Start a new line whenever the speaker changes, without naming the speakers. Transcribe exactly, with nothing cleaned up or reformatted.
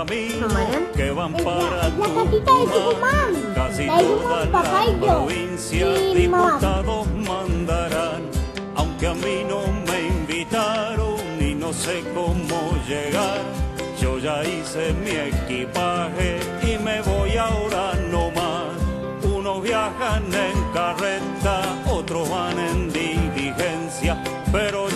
caminos
Marian?
que van
Es la,
para
es la gatita de Tucumán.
Casi
La hicimos
todas
papá y
las
yo.
provincias
Y mamá.
diputados mandarán, aunque a mí no me invitaron y no sé cómo llegar. Yo ya hice mi equipaje y me voy ahora no más. Unos viajan en carreta, otros van en diligencia, pero